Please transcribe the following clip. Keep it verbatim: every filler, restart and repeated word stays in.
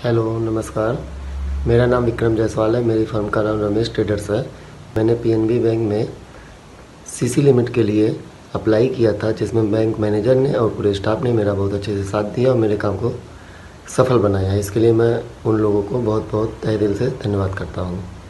Hello, नमस्कार। मेरा नाम विक्रम जायसवाल है। मेरी फर्म का नाम रमेश ट्रेडर्स है। मैंने पीएनबी बैंक में सीसी लिमिट के लिए अप्लाई किया था, जिसमें बैंक मैनेजर ने और पूरे स्टाफ ने मेरा बहुत अच्छे से साथ दिया और मेरे काम को सफल बनाया। इसके लिए मैं उन लोगों को बहुत बहुत तहे दिल से धन्यवाद करता हूँ।